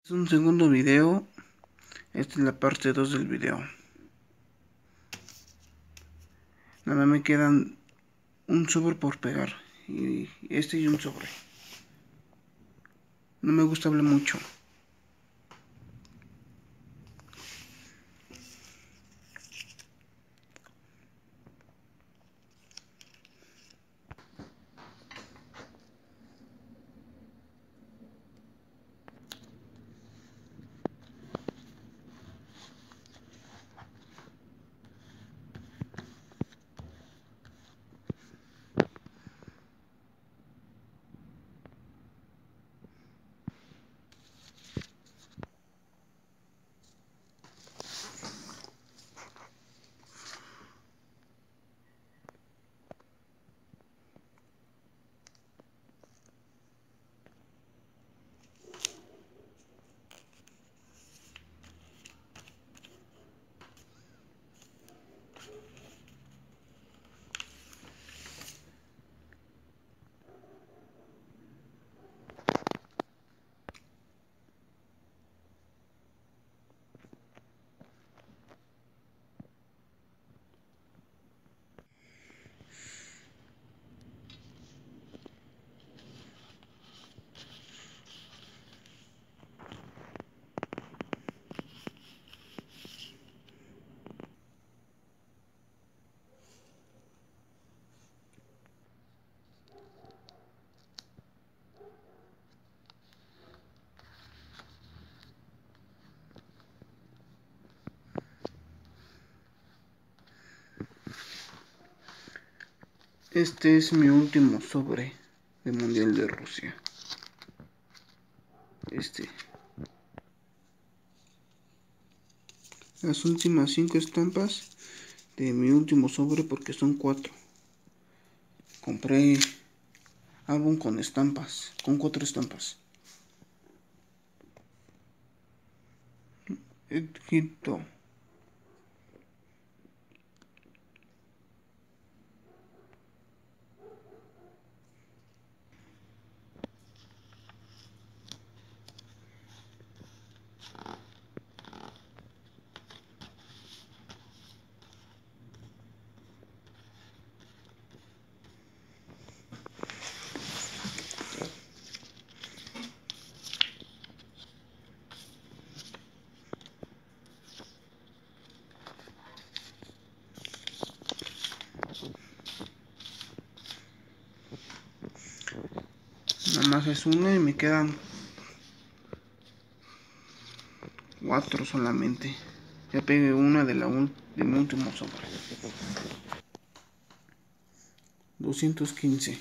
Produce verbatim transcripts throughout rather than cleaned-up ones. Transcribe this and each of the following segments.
Es un segundo video. Esta es la parte dos del video. Nada me quedan un sobre por pegar. Y este y un sobre. No me gusta hablar mucho. Este es mi último sobre de Mundial de Rusia. Este. Las últimas cinco estampas de mi último sobre, porque son cuatro. Compré álbum con estampas, con cuatro estampas. Egipto. Nada más es una y me quedan cuatro solamente. Ya pegué una de la de mi último sobre. doscientos quince.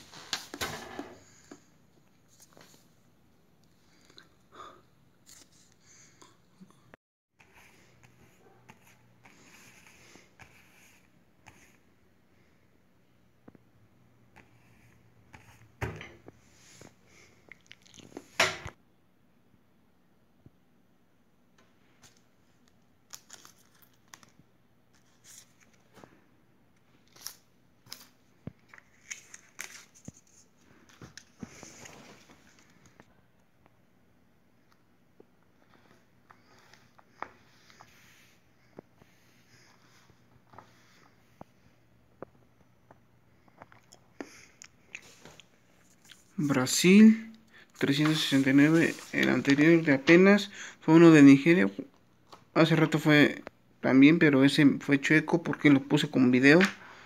Brasil, trescientos sesenta y nueve. El anterior de apenas fue uno de Nigeria. Hace rato fue también, pero ese fue chueco porque lo puse con video.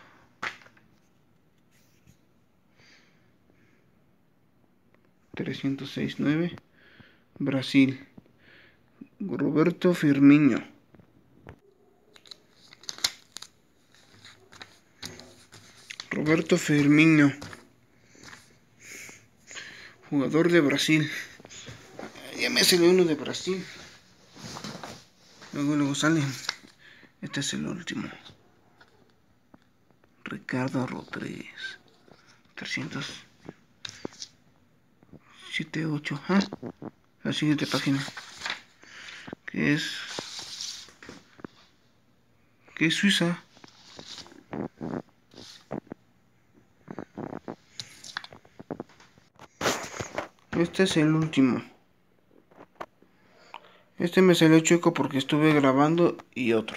trescientos sesenta y nueve. Brasil. Roberto Firmino. Roberto Firmino. Jugador de Brasil. Ya me salió uno de Brasil. Luego, luego salen. Este es el último. Ricardo Rodríguez. trescientos setenta y ocho. ¿Ah? La siguiente página. Que es. Que es Suiza. Este es el último. Este me salió chueco porque estuve grabando y otro.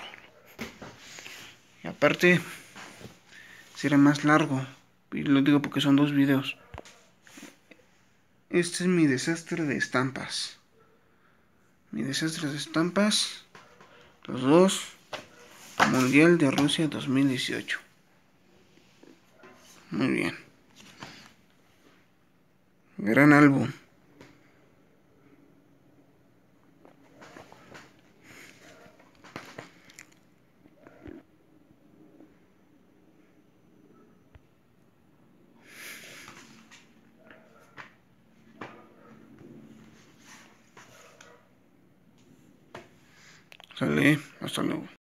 Y aparte, será más largo. Y lo digo porque son dos videos. Este es mi desastre de estampas. Mi desastre de estampas. Los dos. Mundial de Rusia dos mil dieciocho. Muy bien. Gran álbum. Sale. Hasta luego.